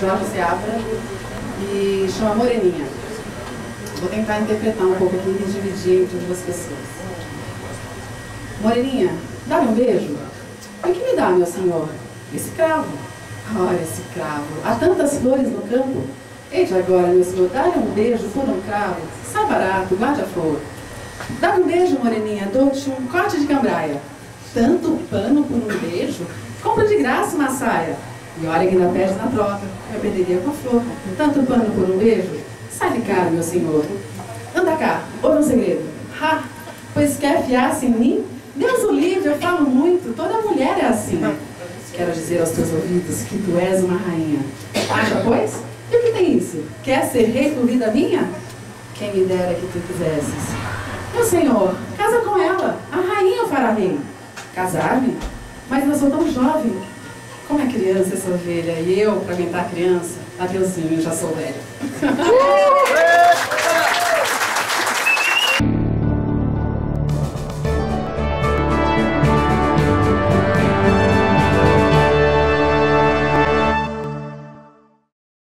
Jorge Seabra e chama Moreninha. Vou tentar interpretar um pouco aqui e dividir entre duas pessoas. Moreninha, dá-me um beijo? O que me dá, meu senhor? Esse cravo. Olha esse cravo. Há tantas flores no campo. Eite agora, meu senhor, dá-lhe um beijo por um cravo. Sai barato, guarde a flor. Dá-me um beijo, Moreninha, dou-te um corte de cambraia. Tanto pano por um beijo? Compra de graça uma saia. E olha que ainda pede na troca. Eu perderia com a flor. Tanto pano por um beijo? Sai de cara, meu senhor. Anda cá, ouve um segredo. Ha, pois quer fiar-se em mim? Deus o livre, eu falo muito. Toda mulher é assim. Quero dizer aos teus ouvidos que tu és uma rainha. Acha, pois? E o que tem isso? Quer ser rei por vida minha? Quem me dera que tu quisesses. Meu senhor, casa com ela. A rainha o fará rei. Casar-me? Mas eu sou tão jovem. Como é criança essa ovelha? E eu, para aguentar a criança, adeusinho, eu já sou velha.